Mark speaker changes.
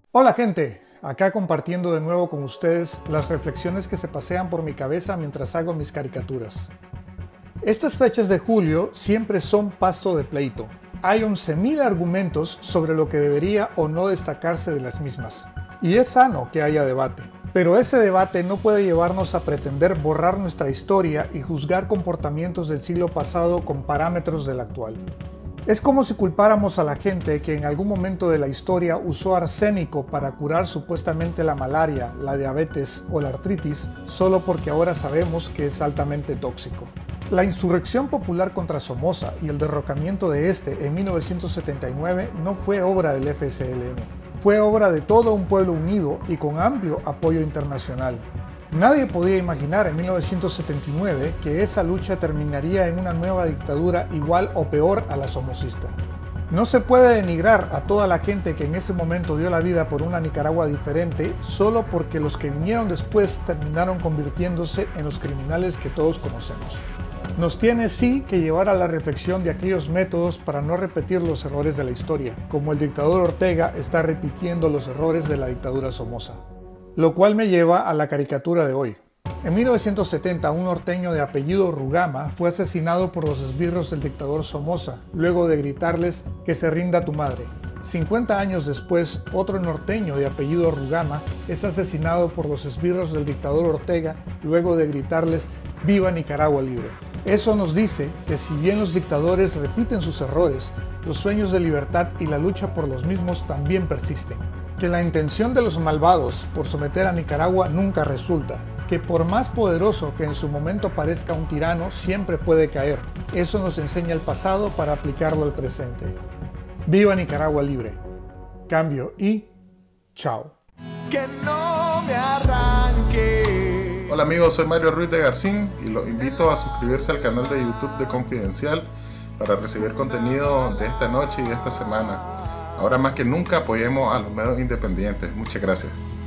Speaker 1: Hola gente, acá compartiendo de nuevo con ustedes las reflexiones que se pasean por mi cabeza mientras hago mis caricaturas. Estas fechas de julio siempre son pasto de pleito. Hay 11.000 argumentos sobre lo que debería o no destacarse de las mismas. Y es sano que haya debate. Pero ese debate no puede llevarnos a pretender borrar nuestra historia y juzgar comportamientos del siglo pasado con parámetros del actual. Es como si culpáramos a la gente que en algún momento de la historia usó arsénico para curar supuestamente la malaria, la diabetes o la artritis, solo porque ahora sabemos que es altamente tóxico. La insurrección popular contra Somoza y el derrocamiento de este en 1979 no fue obra del FSLN. Fue obra de todo un pueblo unido y con amplio apoyo internacional. Nadie podía imaginar en 1979 que esa lucha terminaría en una nueva dictadura igual o peor a la somocista. No se puede denigrar a toda la gente que en ese momento dio la vida por una Nicaragua diferente solo porque los que vinieron después terminaron convirtiéndose en los criminales que todos conocemos. Nos tiene sí que llevar a la reflexión de aquellos métodos para no repetir los errores de la historia, como el dictador Ortega está repitiendo los errores de la dictadura Somoza. Lo cual me lleva a la caricatura de hoy. En 1970, un norteño de apellido Rugama fue asesinado por los esbirros del dictador Somoza, luego de gritarles que se rinda tu madre. 50 años después, otro norteño de apellido Rugama es asesinado por los esbirros del dictador Ortega, luego de gritarles ¡Viva Nicaragua libre! Eso nos dice que si bien los dictadores repiten sus errores, los sueños de libertad y la lucha por los mismos también persisten. Que la intención de los malvados por someter a Nicaragua nunca resulta, que por más poderoso que en su momento parezca un tirano, siempre puede caer. Eso nos enseña el pasado para aplicarlo al presente. ¡Viva Nicaragua libre! Cambio y chao.
Speaker 2: Que no me arranque.
Speaker 3: Hola amigos, soy Mario Ruiz de Garcín y los invito a suscribirse al canal de YouTube de Confidencial para recibir contenido de esta noche y de esta semana. Ahora más que nunca apoyemos a los medios independientes. Muchas gracias.